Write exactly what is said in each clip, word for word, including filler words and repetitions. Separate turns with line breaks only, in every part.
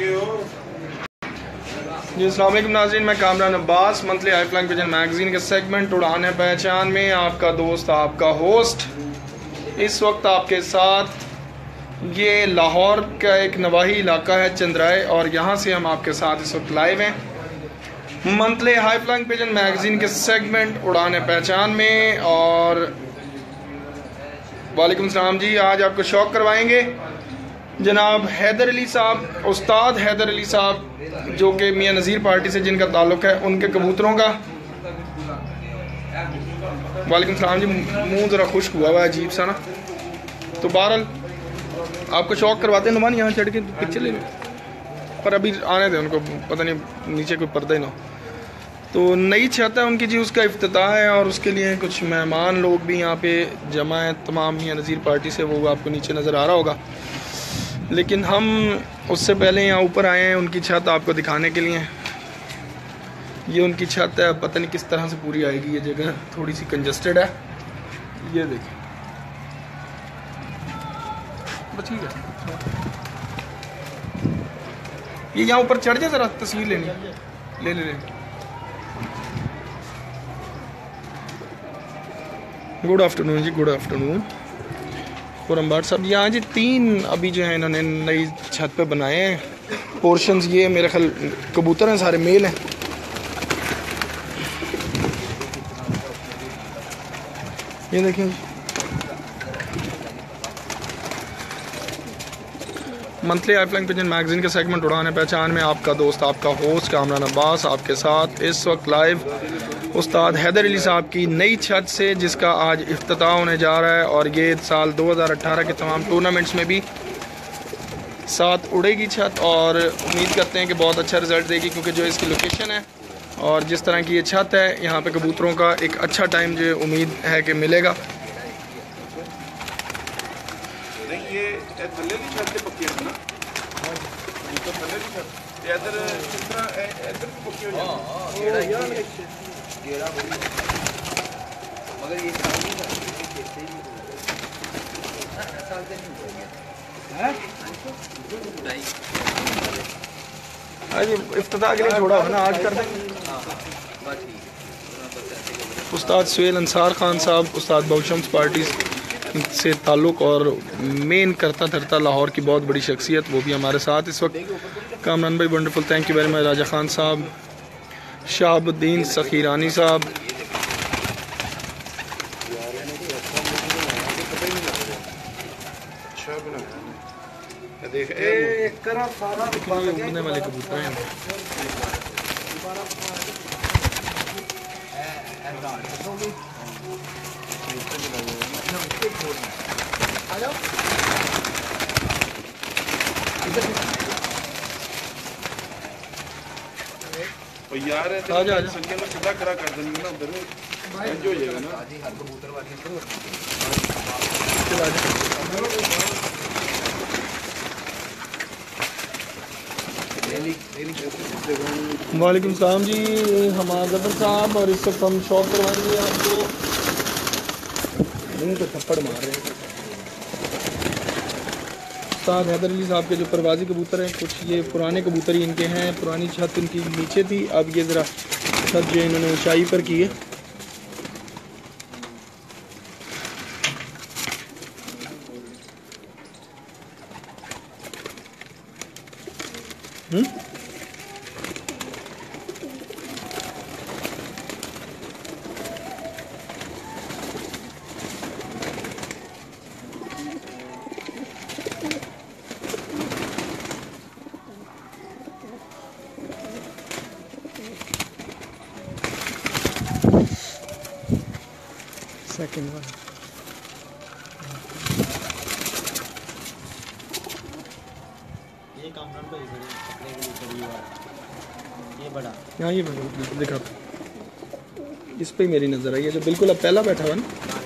जी अस्सलाम वालेकुम नाज़रीन, मैं Kamran Abbas monthly high flying pigeon magazine के सेगमेंट उड़ान है पहचान में आपका दोस्त आपका होस्ट इस वक्त आपके साथ ये लाहौर का एक नवाही इलाका है चंद्राए, और यहाँ से हम आपके साथ इस वक्त लाइव हैं monthly high flying pigeon magazine के सेगमेंट उड़ान है पहचान में। और वालेकुम सलाम जी, आज आपको शौक करवाएंगे जनाब हैदर अली साहब, उस्ताद हैदर अली साहब जो कि मियाँ नज़ीर पार्टी से जिनका ताल्लुक़ है, उनके कबूतरों का। वालेकुम सलाम जी, मुंह ज़रा खुश्क हुआ हुआ है अजीब सा ना, तो बहरहाल आपको शौक करवाते हैं। नुमान यहाँ चढ़ के पिक्चर ले लो, पर अभी आने दें उनको, पता नहीं नीचे कोई पर्दा ही ना हो। तो नई छत है उनकी जी, उसका इफ्तिताह है और उसके लिए कुछ मेहमान लोग भी यहाँ पे जमा हैं तमाम मियाँ नज़ीर पार्टी से, वो आपको नीचे नज़र आ रहा होगा। लेकिन हम उससे पहले यहाँ ऊपर आए हैं उनकी छत आपको दिखाने के लिए। ये उनकी छत है, पता नहीं किस तरह से पूरी आएगी, ये जगह थोड़ी सी कंजस्टेड है। ये देखिए बस ठीक है, ये यहाँ ऊपर चढ़ जाए, ज़रा तस्वीर लेनी, ले ले ले। गुड आफ्टरनून जी, गुड आफ्टरनून खुरमबाट साहब। यहाँ जी तीन अभी जो है इन्होंने नई छत पे बनाए हैं पोर्शंस। ये मेरे ख्याल कबूतर हैं, सारे मेल हैं। ये देखें monthly high flying pigeon magazine के सेगमेंट उड़ान है पहचान में आपका दोस्त आपका होस्ट कामरान अब्बास आपके साथ इस वक्त लाइव उस्ताद हैदर अली साहब की नई छत से, जिसका आज इफ्तिताह होने जा रहा है। और ये साल दो हज़ार अठारह के तमाम टूर्नामेंट्स में भी साथ उड़ेगी छत, और उम्मीद करते हैं कि बहुत अच्छा रिज़ल्ट देगी, क्योंकि जो इसकी लोकेशन है और जिस तरह की ये छत है, यहाँ पे कबूतरों का एक अच्छा टाइम जो उम्मीद है कि मिलेगा।
मगर ये
आज इफ्तिताह के लिए छोड़ा हो ना, आज कर दें। उस्ताद सुहेल अंसार खान साहब, उस्ताद बहुशम्स पार्टी से ताल्लुक़ और मेन करता धरता लाहौर की बहुत बड़ी शख्सियत, वो भी हमारे साथ इस वक्त। कामरान भाई wonderful, thank you very much. Raja Khan साहब, शाहबुद्दीन सखीरानी साहब, उड़ने वाले कबूतर हैं।
यार
आजा आजा
संख्या में सीधा करा कर देंगे ना, उधर एंजॉय हो जाएगा ना।
हर कबूतर वाली
वालेकुम सलाम जी, हमारा गदर साहब, और इस वक्त हम शौक करवाएंगे आपको। मुंह पे थप्पड़ मार रहे हैं उस्ताद हैदर अली साहब के जो परवाजी कबूतर हैं, कुछ ये पुराने कबूतर ही इनके हैं। पुरानी छत इनकी नीचे थी, अब ये ज़रा छत जो इन्होंने ऊंचाई पर की है। हम्म सेकंड वन
ये कामरान भाई बड़े पकड़े के लिए करीब आ, ये बड़ा
यहाँ ये दिखा, इस पे मेरी नज़र आई है जो बिल्कुल अब पहला बैठा हुआ ना।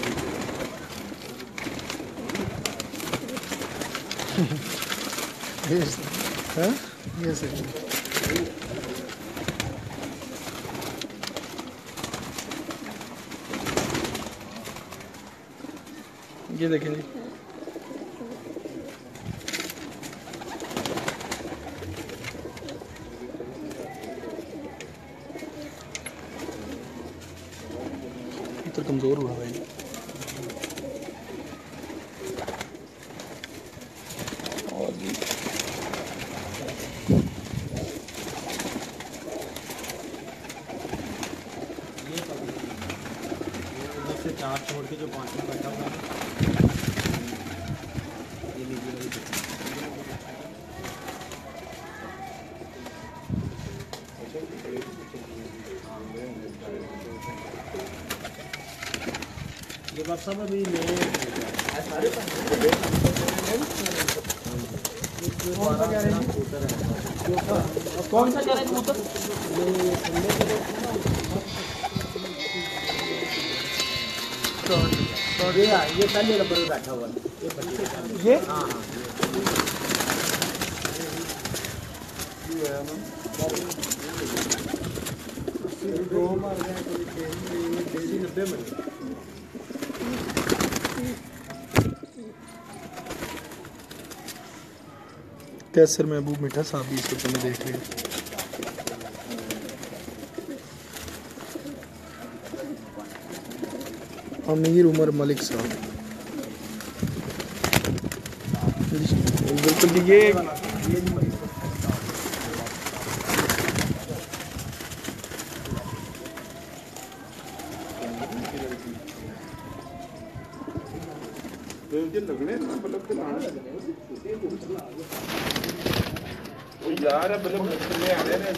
हाँ ये सही। ये देखें जी, कबूतर कमज़ोर हुआ भाई। और भी
से चार छोड़ के जो पाँच में बैठा हुआ है ये लीजिए वाली कितनी ये बात सब अभी मेरे सारे
कौन सा कह रहे हैं कबूतर?
ये ये पहले नंबर पे बैठा हुआ है ये बच्चे के सामने
ये
हाँ हाँ दो मार गए डेली नब्बे में
कैसर महबूब मीठा साहब भी इस वक्त में देख रहे हैं। अमीर उमर मलिक साहब बिल्कुल ये
लगने बल्ब के लाने यार बल्ब में आ रहे हैं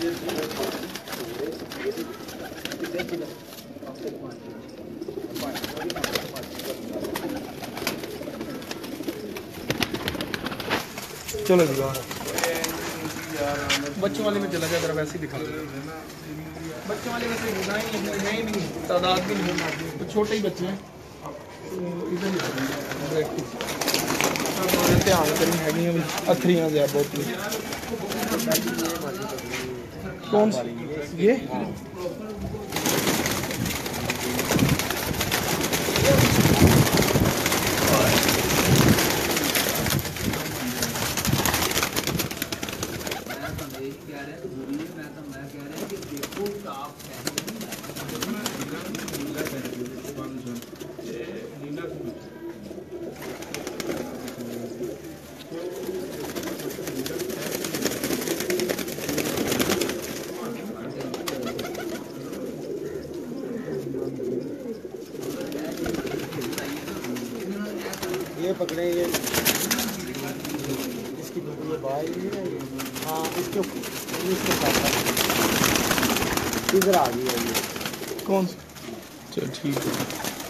चलो जी बच्चों वाले में चला गया जरा वैसे ही दिखा दो। बच्चों वाले वैसे नहीं नहीं नहीं तादाद भी नहीं है, तो छोटे ही बच्चे हैं तो इधर ही ध्यान करें हैगियां भी अथरियां दे बहुत कौन सी ये
ये पकड़े ये इसकी ये भाई है हाँ इसके इसके साथ इधर आ गई है ये
कौन सा? चलो ठीक है।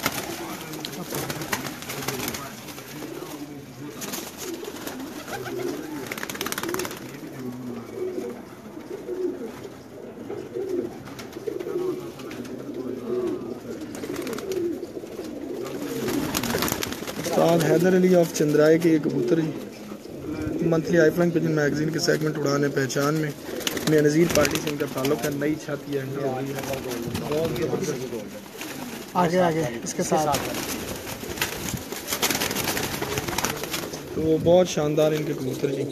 उस्ताद हैदर अली ऑफ चंद्राए के ये कबूतर जी monthly high flying pigeon magazine के सेगमेंट उड़ाने पहचान में मैं नज़ीर पार्टी से इनका ताल्लुक है। नई छाती है
आगे आगे इसके साथ
तो बहुत शानदार इनके कबूतर जी।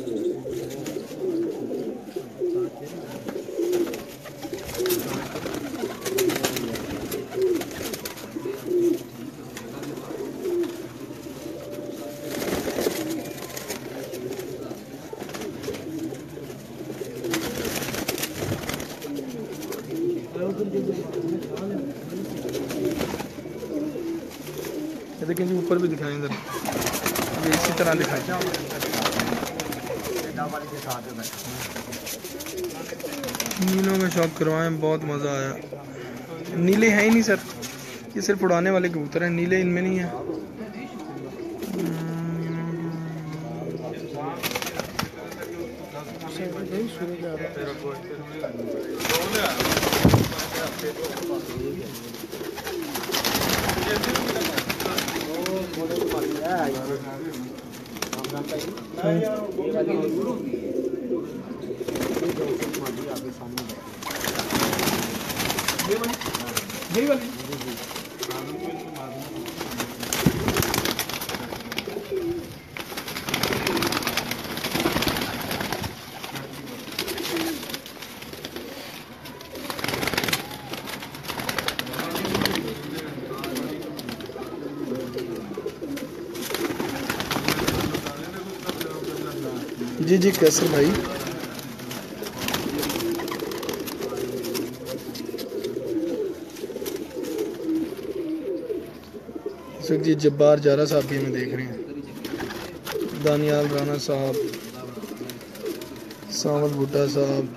लेकिन जी ऊपर भी दिखाएं इधर इसी तरह दिखाएं। नीलों में शौक करवाएं बहुत मज़ा आया। नीले हैं ही नहीं सर, ये सिर्फ उड़ाने वाले कबूतर हैं, नीले इनमें नहीं है। यही वाली जी जी कैसर भाई। इस वक्त ये जब्बार जारा साहब भी हमें देख रहे हैं, दानियाल राना साहब, सावल भुट्टा साहब।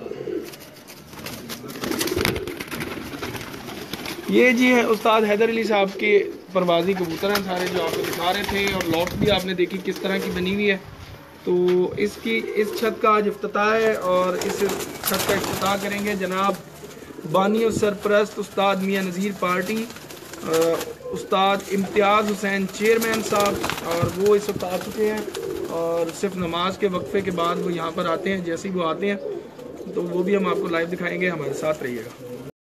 ये जी है उस्ताद हैदर अली साहब के परवाजी कबूतर हैं सारे जो आपको दिखा रहे थे, और लॉफ्ट भी आपने देखी किस तरह की बनी हुई है। तो इसकी इस छत का आज इफ्तिताह है और इस छत का इफ्तिताह करेंगे जनाब बानी और सरपरस्त उस्ताद मियाँ नज़ीर पार्टी, उस्ताद इम्तियाज़ हुसैन चेयरमैन साहब, और वो इस वक्त आ चुके हैं और सिर्फ नमाज के वक्फे के बाद वो यहाँ पर आते हैं। जैसे ही वो आते हैं तो वो भी हम आपको लाइव दिखाएंगे, हमारे साथ रहिएगा।